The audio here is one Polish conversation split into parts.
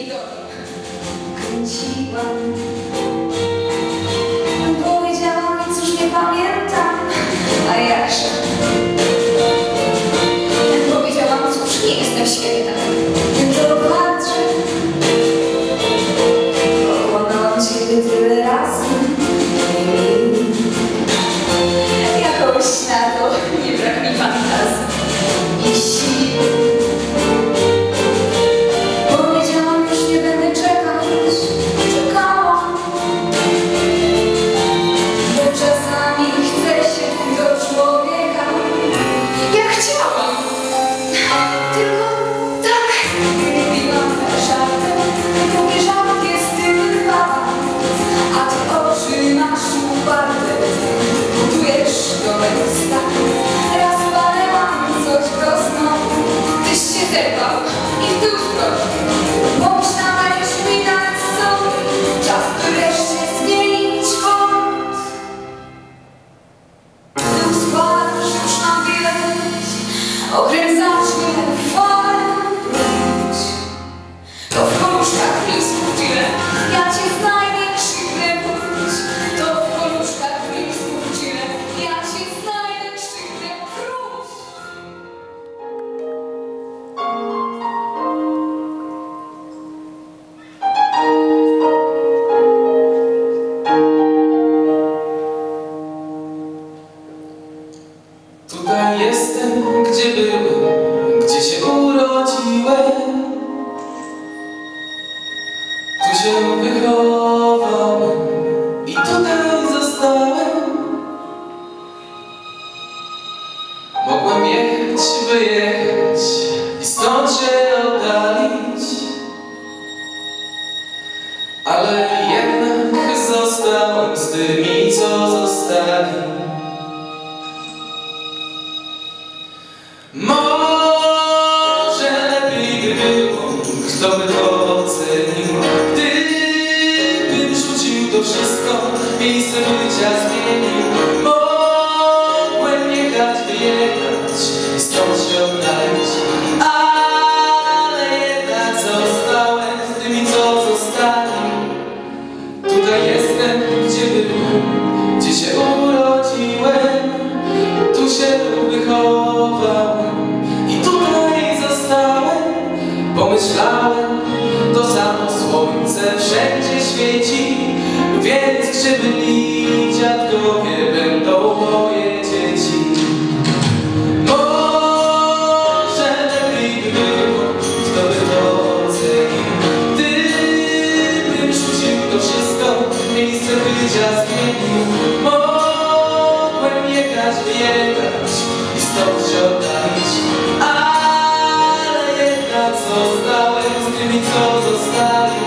idoli kręciłam. Powiedziała mi, cóż nie pamiętam, a jakże. Powiedziałam, cóż nie jestem święta, to patrzę. Okłamałam ciebie tyle razy. Jakoś na to nie brak mi fantazji i siły. Powiedziałam, już nie będę czekać, czekałam. Bo czasami chce się do człowieka, jak chciałam. Tylko tak mówiłam żartem, mówię żart jest tym dwa, a ty oczy masz uparte, budujesz domek stachu. Raz palęłam coś prosto, tyś się zerwał i w tył zgodził. Pomyślałeś mi dać sobie czas, by wreszcie zmienić kąt. Tył składasz już na wieś, okręcasz mnie falem wróć. To w koruszkach listów tyle, ja cię znajdę, krzyknę wróć. To w koruszkach listów tyle, ja cię znajdę, krzyknę wróć. Tutaj jestem, gdzie byłem, gdzie się urodziłem. Tu się wychowałem i tutaj zostałem. Mogłem jechać, wyjechać i stąd się oddalić, ale jednak zostałem z tymi, co zostali. Może lepiej by było, kto by to ocenił, gdybym rzucił to wszystko, miejsce bycia zmienił. Mogłem jechać, wyjechać i stąd się oddalić, ale jednak zostałem z tymi, co zostali. Tutaj jestem, gdzie byłem, gdzie się urodziłem, tu się wychowałem i tutaj zostałem. Pomyślałem, to samo słońce wszędzie świeci, więc gdzie byli dziadkowie, będą moje dzieci. Może lepiej by było, kto by to ocenił, gdybym rzucił to wszystko, miejsce bycia zmienił. Mogłem jechać, wyjechać i stąd się oddalić, ale jednak zostałem z tymi, co zostali.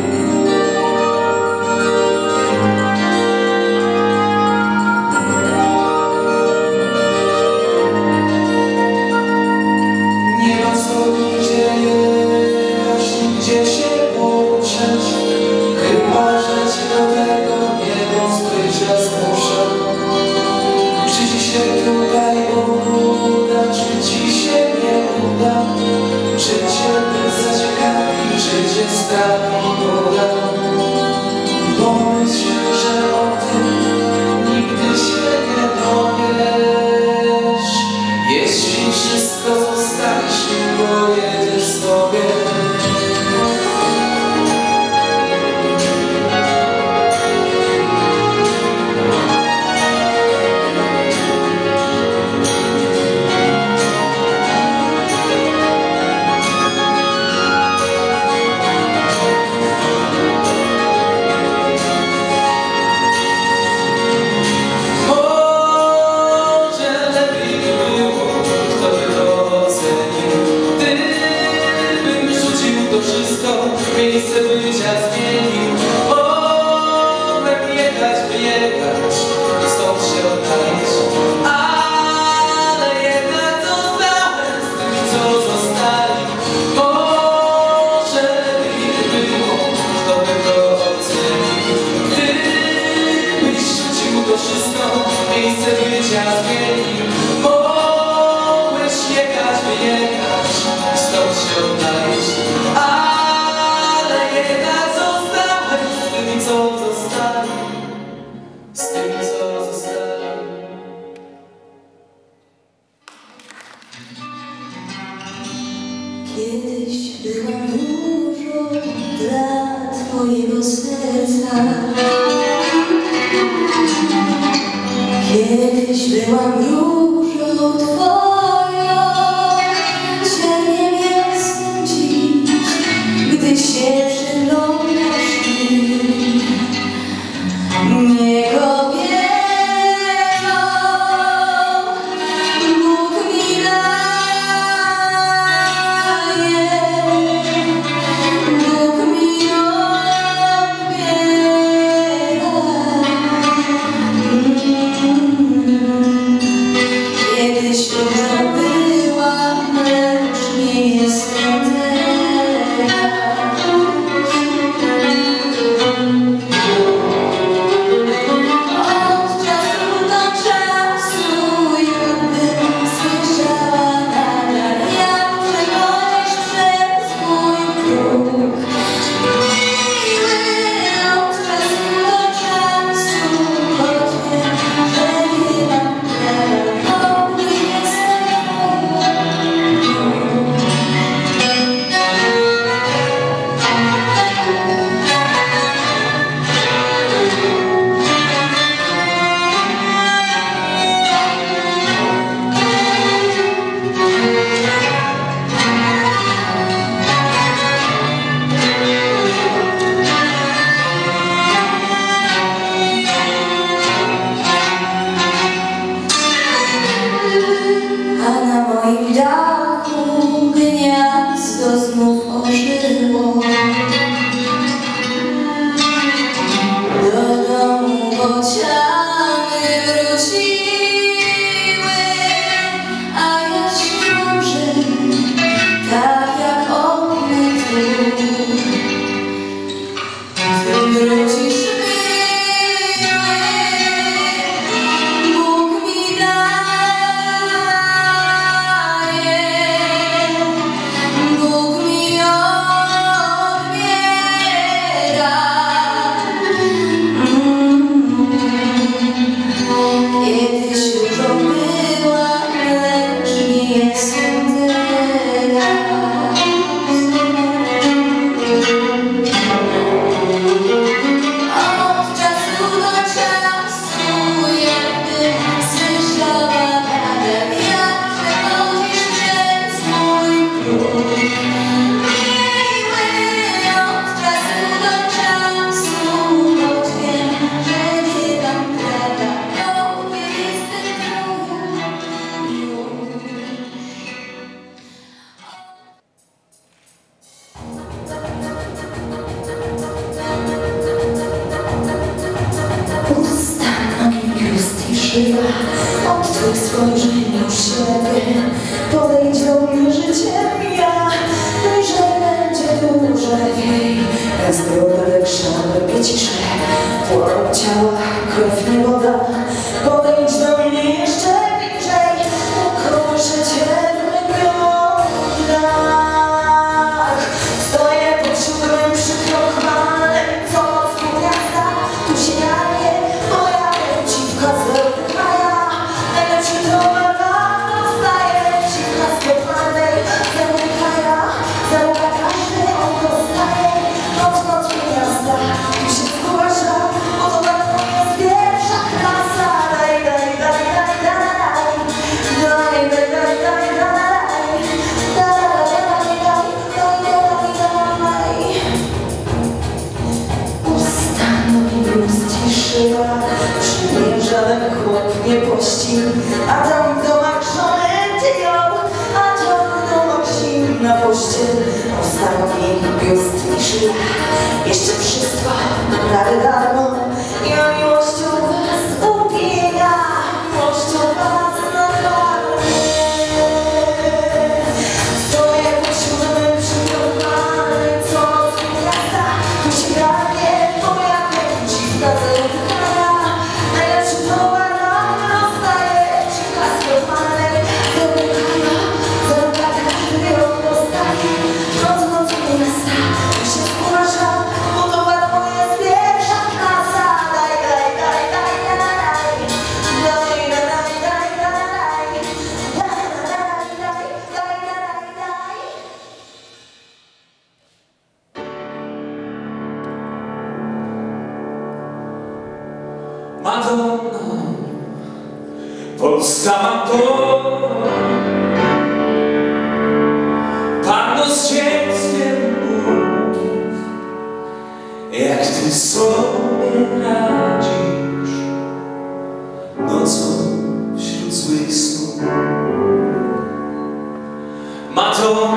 Nie ma co nigdzie jechać, nigdzie się poruszać, chyba że cię do tego niebo spojrzeć muszę. Czy ci się tutaj uda, czy ci się nie uda? Czy cię zaciekawi, czy cię strawi woda? Pomyśl, że o tym nigdy się nie dowiesz. Jeśli wszystko zostawisz i pojedziesz sobie. Miejsce bycia zmienił. Mogłem jechać, wyjechać i stąd się oddalić, ale jednak zostałem z tymi, co zostali. Może lepiej by było, kto by to ocenił, gdybyś rzucił to wszystko, miejsce bycia zmienił. Mogłeś jechać, wyjechać i stąd się oddalić, ale Kiedyś byłam różą dla twojego serca. Kiedyś byłam różą twoją, cieniem jestem dziś, gdy się przyglądasz mi. Nie kobietą, Bóg mi daje, Bóg mi odbiera. Kiedyś różą byłam, lecz nie jestem teraz. Od czasu do czasu jakbym słyszała nadal, jak przechodzisz przez mój próg. Miły od czasu do czasu, choć wiem, że nie mam prawa, bo nie jestem a na moim dachu gniazdo znów ożyło. Do domu bociany wróciły, a ja śniłam, że tak jak one tu. Ty wrócisz miły, Bóg mi daje, Bóg mi odbiera. Kiedyś różą byłam, lecz nie jestem teraz. Od czasu do czasu jakbym słyszała nadal, jak przechodzisz przez mój próg. Miły od czasu do czasu, choć wiem, że nie mam prawa, bo nie jestem twoja już. Usta, nogi, biust i szyja, od twych spojrzeń już ślepy. Podejdź do mnie, życie mija, bliżej będzie dłużej. Gazdrowe szale ciszę, płoną ciała, krew nie woda. Podejdź do mnie jeszcze bliżej, ukoszę cię w ramionach. Stoję pod siódmym przykrokmanem, co z miasta, tu się jaje, moja dziwka zerkaja. Najlepszy towar wam dostaje, dziwka z kopalnej, zamykaja. Zaruka każdy on dostaje, noc miasta, tu się zgłasza, bo to na mnie jest pierwsza klasa. Daj, daj, daj, daj, daj, daj, daj, daj, daj, daj, daj, usta, nogi, biust i szyja, przymierzałem chłop nie pości, a tam w domach żonę tyją, a tam w domach zimna pościel. Usta, nogi, biust i szyja, jeszcze wszystko prawie darmo. Ja miłością was upienia, miłością was nakarmię. Stoję pod siódmym przykrokmanem, co z miasta, tu się jaje, moja dziwka zerkaja. Najlepszy towar nam dostaje, dziwka z kopalnej, zamykaja. Zaruka każdy ją dostaje, noc miasta, tu się zgłasza, bo towar mój jest pierwsza klasa. Polska ma to, Panno z dzieckiem mów, jak ty sobie radzisz nocą wśród złych snów. Ma to,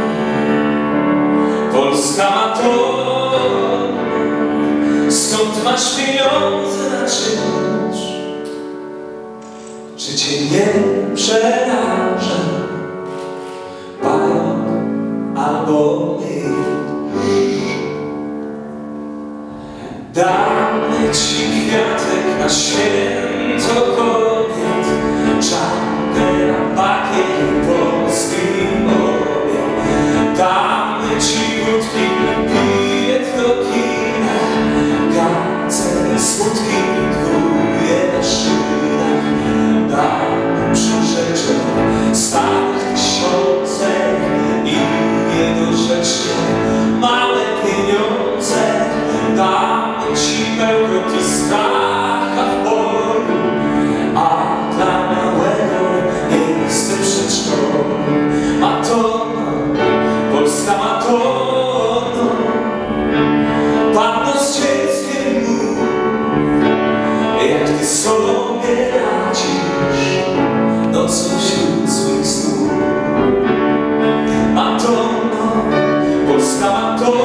Polska ma to, skąd masz pieniądze na czynsz? Czy cię nie przeraża pająk albo mysz? Damy ci kwiatek na święto kobiet, czapkę na bakier polski obiad. Damy ci wódki, bilet do kina, garce smutki dwuje na szynach. Damy przyrzeczeń starych tysiącek i niedorzecznie małe pieniądze. Damy ci bełkot i stracha w polu, a dla małego miejsce w przedszkolu. Ma to, Polska ma to, Panno z dzieckiem mów, jak ty sobie radzisz nocą wśród złych snów. Ma to, Polska ma to,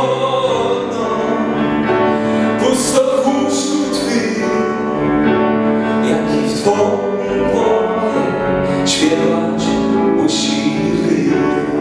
pusto w łóżku twym, jak i w twojej głowie śpiewać musi ryj.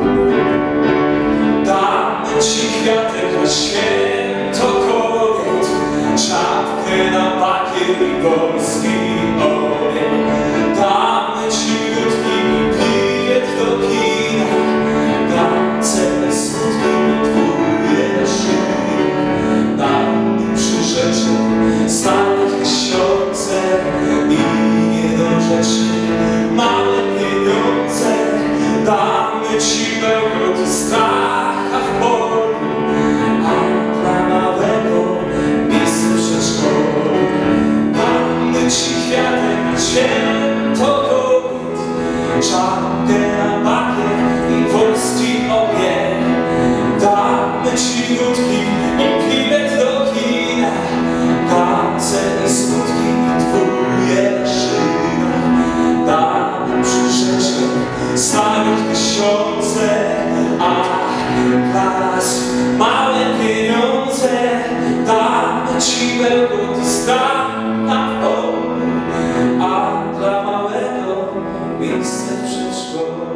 Damy ci kwiatek na święto kobiet, czapkę na bakier i polski obiad. Damy ci wódki i bilet do kina, garce smutki dwuje na szynach. Damy przyrzeczeń starych tysiącek i niedorzecznie małe pieniądze. Damy ci bełkot i stracha w polu, a dla małego miejsce w przedszkolu. Damy ci kwiatek na święto kobiet, czapkę na bakier i polski obieg. Damy ci wódki i bilet do kina, garce i smutki dwuje na szynach. Damy przyrzeczeń starych tysiące, a dla nas małe pieniądze. Damy ci bełkot i strach na polu, a dla małego miejsce w przedszkolu.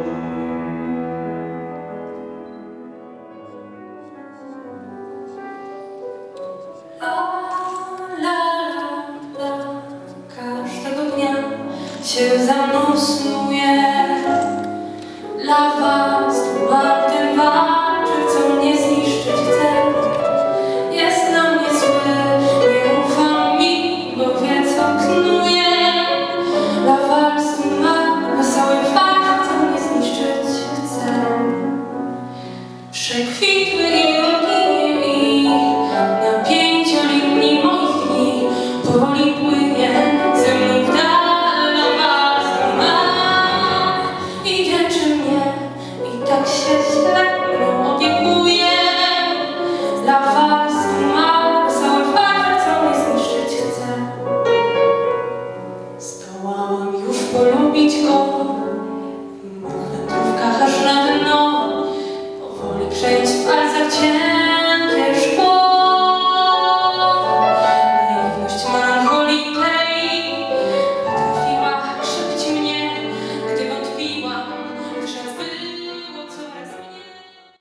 Każdego dnia się za mną snuje. Dla was tu walczę, co mnie zniszczyć chce. Jest na mnie zły, nie ufam mi, bo wie co knuje. Dla was tu ma wesoły fakt, co mnie zniszczyć chce. Przekwitły